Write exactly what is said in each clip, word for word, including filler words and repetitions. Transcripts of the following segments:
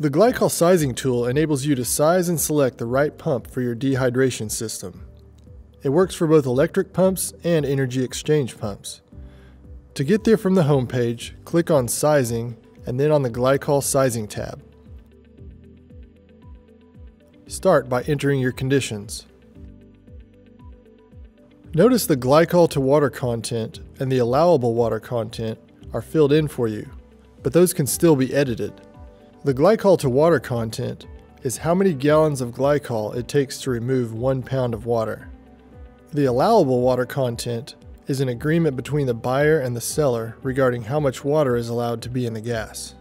The Glycol sizing tool enables you to size and select the right pump for your dehydration system. It works for both electric pumps and energy exchange pumps. To get there from the home page, click on Sizing and then on the Glycol Sizing tab. Start by entering your conditions. Notice the glycol to water content and the allowable water content are filled in for you, but those can still be edited. The glycol to water content is how many gallons of glycol it takes to remove one pound of water. The allowable water content is an agreement between the buyer and the seller regarding how much water is allowed to be in the gas.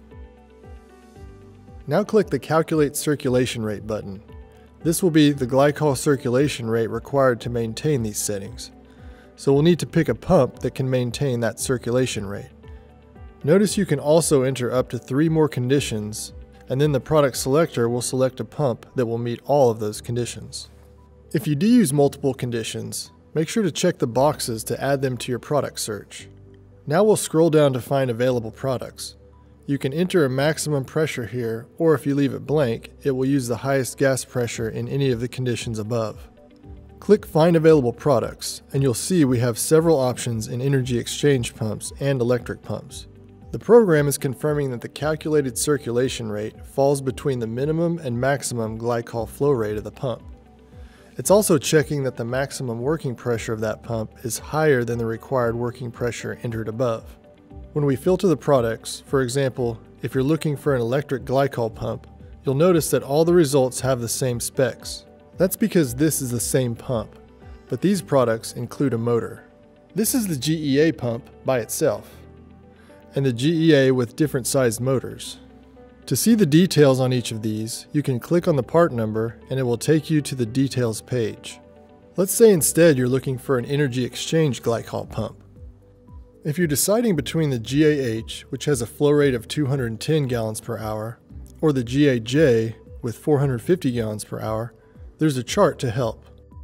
Now click the Calculate Circulation Rate button. This will be the glycol circulation rate required to maintain these settings. So we'll need to pick a pump that can maintain that circulation rate. Notice you can also enter up to three more conditions, and then the product selector will select a pump that will meet all of those conditions. If you do use multiple conditions, make sure to check the boxes to add them to your product search. Now we'll scroll down to find available products. You can enter a maximum pressure here, or if you leave it blank, it will use the highest gas pressure in any of the conditions above. Click Find Available Products, and you'll see we have several options in energy exchange pumps and electric pumps. The program is confirming that the calculated circulation rate falls between the minimum and maximum glycol flow rate of the pump. It's also checking that the maximum working pressure of that pump is higher than the required working pressure entered above. When we filter the products, for example, if you're looking for an electric glycol pump, you'll notice that all the results have the same specs. That's because this is the same pump, but these products include a motor. This is the G E A pump by itself, and the G E A with different sized motors. To see the details on each of these, you can click on the part number and it will take you to the details page. Let's say instead you're looking for an energy exchange glycol pump. If you're deciding between the G A H, which has a flow rate of two hundred ten gallons per hour, or the G A J with four hundred fifty gallons per hour, there's a chart to help.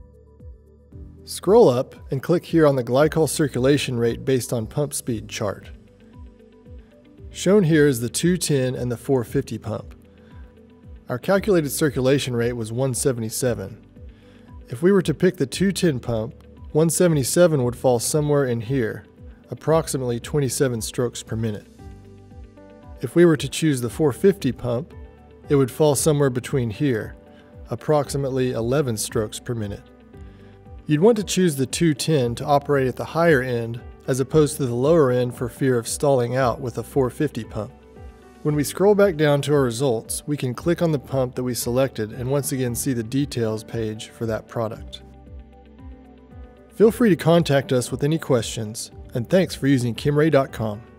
Scroll up and click here on the glycol circulation rate based on pump speed chart. Shown here is the two ten and the four fifty pump. Our calculated circulation rate was one seventy-seven. If we were to pick the two ten pump, one seventy-seven would fall somewhere in here, approximately twenty-seven strokes per minute. If we were to choose the four fifty pump, it would fall somewhere between here, approximately eleven strokes per minute. You'd want to choose the two ten to operate at the higher end as opposed to the lower end for fear of stalling out with a four fifty pump. When we scroll back down to our results, we can click on the pump that we selected and once again see the details page for that product. Feel free to contact us with any questions, and thanks for using Kimray dot com.